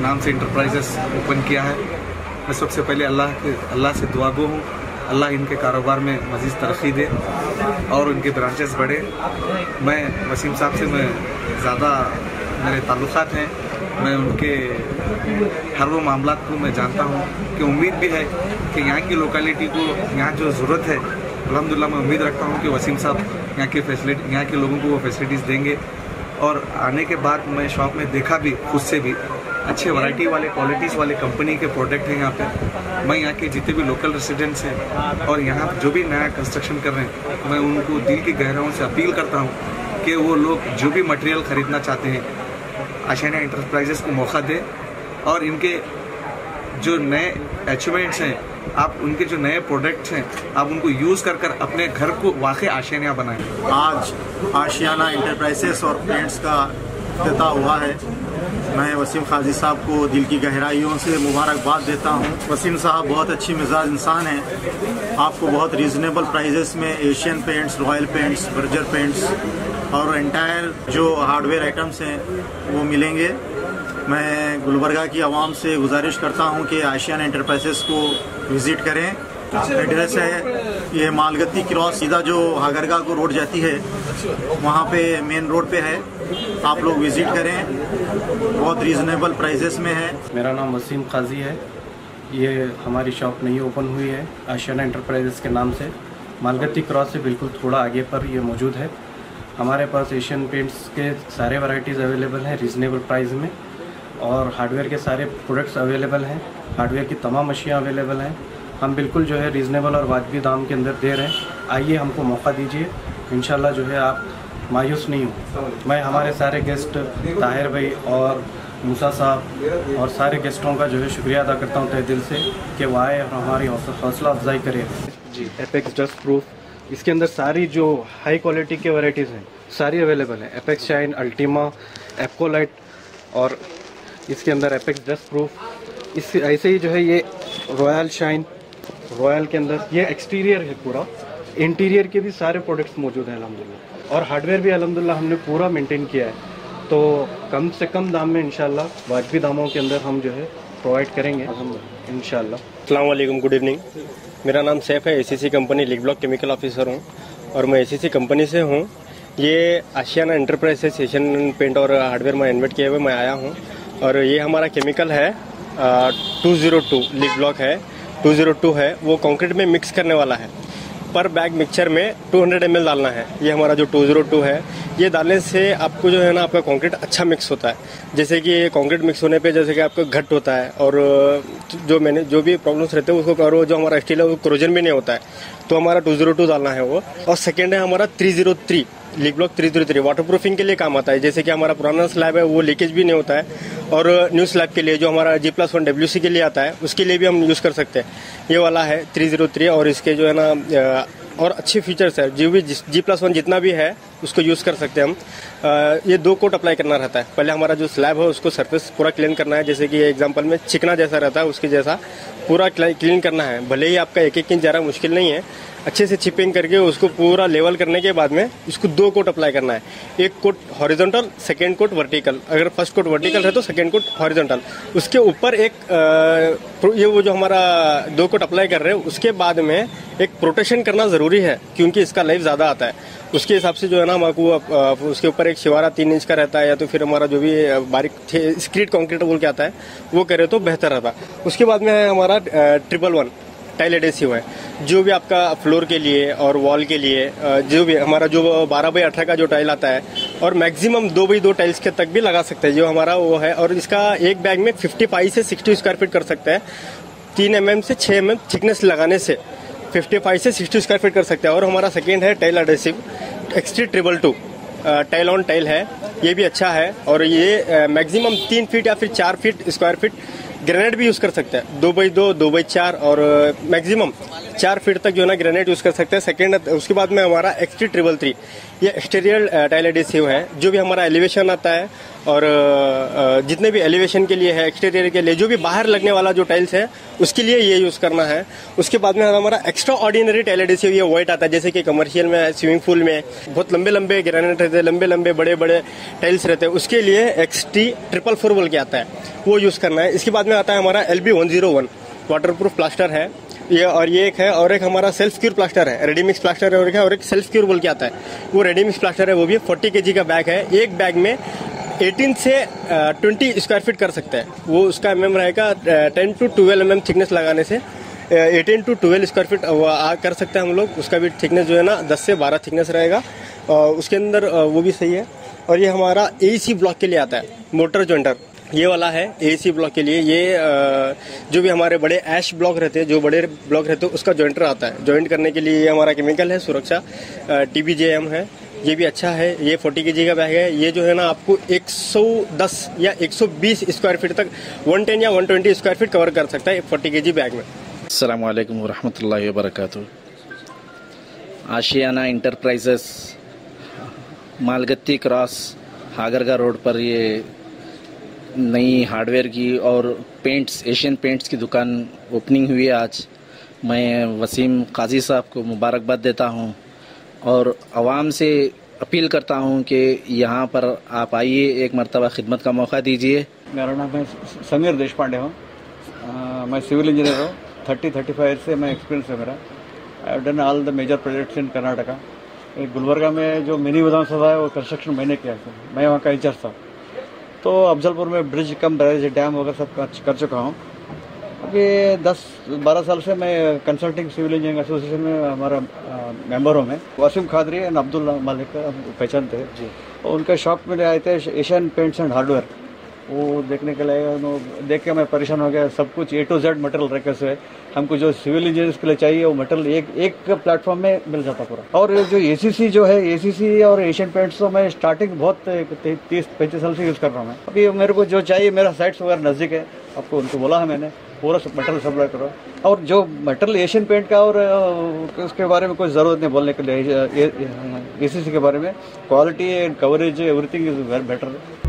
नाम से enterprises open किया है। मैं सबसे पहले अल्लाह से दुआ गो हूँ, अल्लाह इनके कारोबार में मज़ीद तरक्की दे और उनके ब्रांचेस बढ़े। मैं वसीम साहब से ज़्यादा मेरे ताल्लुक़ात हैं, मैं उनके हर वो मामला को मैं जानता हूँ कि उम्मीद भी है कि यहाँ की लोकेलिटी को यहाँ जो ज़रूरत है, अल्हम्दुलिल्लाह मैं उम्मीद रखता हूँ कि वसीम साहब यहाँ के लोगों को वो फैसिलिटीज़ देंगे। और आने के बाद मैं शॉप में देखा भी खुद से भी अच्छे वैरायटी वाले क्वालिटीज़ वाले कंपनी के प्रोडक्ट हैं यहाँ पे। मैं यहाँ के जितने भी लोकल रेसिडेंट्स हैं और यहाँ जो भी नया कंस्ट्रक्शन कर रहे हैं, मैं उनको दिल की गहराइयों से अपील करता हूँ कि वो लोग जो भी मटेरियल ख़रीदना चाहते हैं आशियाना एंटरप्राइजेस को मौका दे और इनके जो नए अचीवमेंट्स हैं, आप उनके जो नए प्रोडक्ट्स हैं, आप उनको यूज़ कर अपने घर को वाकई आशियाना बनाएं। आज आशियाना एंटरप्राइजेस और पेंट्स का इफ्तिताह हुआ है। मैं वसीम काजी साहब को दिल की गहराइयों से मुबारकबाद देता हूं। वसीम साहब बहुत अच्छी मिजाज इंसान हैं। आपको बहुत रीज़नेबल प्राइजेस में Asian Paints, Royal Paints, Berger Paints और एंटायर जो हार्डवेयर आइटम्स हैं वो मिलेंगे। मैं गुलबर्गा की आवाम से गुजारिश करता हूं कि आशियाना एंटरप्राइजेस को विज़िट करें। एड्रेस है ये मालगत्ती क्रॉस, सीधा जो हागरगा को रोड जाती है वहाँ पे मेन रोड पे है। आप लोग विज़िट करें, बहुत रीज़नेबल प्राइजेस में है। मेरा नाम वसीम काजी है। ये हमारी शॉप नई ओपन हुई है आशियाना एंटरप्राइजेस के नाम से। मालगत्ती क्रॉस से बिल्कुल थोड़ा आगे पर ये मौजूद है। हमारे पास एशियन पेंट्स के सारे वैरायटीज़ अवेलेबल हैं रीज़नेबल प्राइस में, और हार्डवेयर के सारे प्रोडक्ट्स अवेलेबल हैं। हार्डवेयर की तमाम अशियाँ अवेलेबल हैं। हम बिल्कुल जो है रीज़नेबल और वाजबी दाम के अंदर दे रहे हैं। आइए, हमको मौका दीजिए, इंशाल्लाह जो है आप मायूस नहीं हो। मैं हमारे सारे गेस्ट ताहिर भाई और मूसा साहब और सारे गेस्टों का जो है शुक्रिया अदा करता हूँ तहे दिल से कि वो आए और हमारी हौसला अफजाई करें। जी, एपेक्स डस्ट प्रूफ, इसके अंदर सारी जो हाई क्वालिटी के वैराइटीज़ हैं सारी अवेलेबल हैं। एपेक्स शाइन, अल्टीमा, एप्कोलाइट और इसके अंदर एपेक्स डस्ट प्रूफ। इस ऐसे ही जो है ये रॉयल शाइन, रॉयल के अंदर ये एक्सटीरियर है पूरा, इंटीरियर के भी सारे प्रोडक्ट्स मौजूद हैं अल्हम्दुलिल्लाह। और हार्डवेयर भी अल्हम्दुलिल्लाह हमने पूरा मेंटेन किया है। तो कम से कम दाम में इंशाल्लाह वाजबी दामों के अंदर हम जो है प्रोवाइड करेंगे इंशाल्लाह। अस्सलाम वालेकुम, गुड इवनिंग। मेरा नाम सैफ है, एसीसी कंपनी लिग ब्लॉक केमिकल ऑफिसर हूँ और मैं एसीसी कंपनी से हूँ। ये आशियाना एंटरप्राइजेस एशियन पेंट और हार्डवेयर में इन्वेंट किए हुए मैं आया हूँ। और ये हमारा केमिकल है 202 लिग ब्लॉक है, 202 है, वो कंक्रीट में मिक्स करने वाला है। पर बैग मिक्सचर में 200 ml डालना है। ये हमारा जो 202 है, ये डालने से आपको जो है ना आपका कंक्रीट अच्छा मिक्स होता है। जैसे कि कंक्रीट मिक्स होने पे जैसे कि आपका घट होता है और जो भी प्रॉब्लम्स रहते हैं उसको, और जो हमारा स्टील है वो क्रोजन भी नहीं होता है। तो हमारा 202 डालना है वो। और सेकेंड है हमारा 303 लिग ब्लॉक 303, वाटर प्रूफिंग के लिए काम आता है। जैसे कि हमारा पुराना स्लैब है वो लीकेज भी नहीं होता है। और न्यू स्लैब के लिए जो हमारा G+1 WC के लिए आता है उसके लिए भी हम यूज़ कर सकते हैं। ये वाला है 303 और इसके जो है ना और अच्छे फीचर्स है। जो भी G+1 जितना भी है उसको यूज़ कर सकते हैं हम। ये 2 कोट अप्लाई करना रहता है। पहले हमारा जो स्लैब है उसको सरफेस पूरा क्लीन करना है। जैसे कि एग्जांपल में चिकना जैसा रहता है उसके जैसा पूरा क्लीन करना है। भले ही आपका 1-1 इंच ज़्यादा मुश्किल नहीं है, अच्छे से चिपिंग करके उसको पूरा लेवल करने के बाद में इसको 2 कोट अप्लाई करना है। एक coat horizontal, second coat vertical. अगर फर्स्ट कोट वर्टिकल है तो सेकेंड कोट हॉरिजॉन्टल। उसके ऊपर ये वो जो हमारा 2 कोट अप्लाई कर रहे हैं उसके बाद में एक प्रोटेक्शन करना ज़रूरी है क्योंकि इसका लाइफ ज़्यादा आता है। उसके हिसाब से जो है ना हमको उसके ऊपर एक शिवारा 3 इंच का रहता है या तो फिर हमारा जो भी बारीक स्क्रीड कंक्रीट बोल के आता है वो करे तो बेहतर रहता। उसके बाद में है हमारा 111 टाइल एडेसिव है। जो भी आपका फ्लोर के लिए और वॉल के लिए जो भी हमारा जो 12x18 का जो टाइल आता है और मैक्सिमम 2x2 टाइल्स के तक भी लगा सकते हैं जो हमारा वो है। और इसका एक बैग में 55 से 60 स्क्वायर फीट कर सकते हैं। 3 mm से 6 mm थिकनेस लगाने से 55 से 60 स्क्वायर फीट कर सकते हैं। और हमारा सेकेंड है tile adhesive XT222 tile on tile है, ये भी अच्छा है। और ये मैक्सिमम 3 फीट या फिर 4 फीट स्क्वायर फीट ग्रेनाइट भी यूज़ कर सकते हैं। 2x2, 2x4 और मैक्सिमम 4 फीट तक जो है ना ग्रेनाइट यूज़ कर सकते हैं। सेकेंड उसके बाद में हमारा XT333 ये एक्सटीरियर टाइल एडिसिव है। जो भी हमारा एलिवेशन आता है और जितने भी एलिवेशन के लिए है, एक्सटीरियर के लिए, जो भी बाहर लगने वाला जो टाइल्स है उसके लिए ये यूज करना है। उसके बाद में हमारा एक्स्ट्रा ऑर्डिनरी टाइल एडिसिव ये व्हाइट आता है, जैसे कि कमर्शियल में, स्विमिंग पूल में बहुत लंबे लंबे ग्रेनाइट रहते हैं, लंबे लंबे बड़े बड़े टाइल्स रहते हैं, उसके लिए XT444 बोल के आता है, वो यूज करना है। इसके बाद में आता है हमारा LB101 वाटरप्रूफ प्लास्टर है ये, और ये एक है, और एक हमारा सेल्फ क्यूर प्लास्टर है, रेडीमिक्स प्लास्टर है, और एक सेल्फ क्यूर बोल के आता है, वो रेडीमिक्स प्लास्टर है, वो भी 40 kg का बैग है। एक बैग में 18 से 20 स्क्वायर फीट कर सकते हैं। वो उसका mm रहेगा 10 to 12 mm थिकनेस लगाने से 18 to 12 स्क्वायर फीट कर सकते हैं हम लोग। उसका भी थिकनेस जो है ना 10 से 12 थिकनेस रहेगा, उसके अंदर वो भी सही है। और ये हमारा AEC ब्लॉक के लिए आता है, मोटर जॉइंटर ये वाला है AEC ब्लॉक के लिए। ये जो भी हमारे बड़े ऐश ब्लॉक रहते हैं, जो बड़े ब्लॉक रहते हैं, उसका जॉइंटर आता है। जॉइंट करने के लिए ये हमारा केमिकल है सुरक्षा TBJM है, ये भी अच्छा है। ये 40 kg का बैग है। ये जो है ना आपको 110 या 120 स्क्वायर फीट तक 110 या 120 स्क्वायर फीट कवर कर सकता है 40 kg बैग में। अस्सलाम वालेकुम रहमतुल्लाहि व बरकातुहू। Ashiyana enterprises Malgatti cross Hagarga road पर ये नई हार्डवेयर की और पेंट्स, एशियन पेंट्स की दुकान ओपनिंग हुई है आज। मैं वसीम काजी साहब को मुबारकबाद देता हूं और आवाम से अपील करता हूं कि यहाँ पर आप आइए, एक मरतबा खिदमत का मौका दीजिए। मेरा नाम है समीर देशपांडे हूँ, मैं सिविल इंजीनियर हूँ। 30-35 ईयर से मैं एक्सपीरियंस है मेरा। I have done all the major projects in Karnataka. Gulbarga में जो मिनी विधानसभा है वो कंस्ट्रक्शन मैंने किया था, मैं वहाँ का इंचार्ज था। तो अफजलपुर में ब्रिज कम बैरेज डैम वगैरह सब कर चुका हूँ। अभी 10-12 साल से मैं कंसल्टिंग सिविल इंजीनियरिंग एसोसिएशन में हमारा मेंबर हूँ। मैं वसीम खादरी एंड अब्दुल्ला मालिक का पहचानते हैं जी। और उनके शॉप में आए थे एशियन पेंट्स एंड हार्डवेयर, वो देखने के लिए देख के मैं परेशान हो गया। सब कुछ A to Z मटेरियल रखे हुए, हमको जो सिविल इंजीनियर्स के लिए चाहिए वो मटेरियल एक प्लेटफॉर्म में मिल जाता पूरा। और जो ACC जो है, ACC और एशियन पेंट्स तो मैं स्टार्टिंग बहुत 30-35 साल से यूज़ कर रहा हूँ। अभी मेरे को जो चाहिए, मेरा साइट्स वगैरह नज़दीक है, आपको उनको बोला है मैंने, पूरा मटेरियल सप्लाई करो। और जो मटेरियल एशियन पेंट का और उसके बारे में कोई ज़रूरत नहीं बोलने के लिए, ACC के बारे में quality and coverage everything is very better.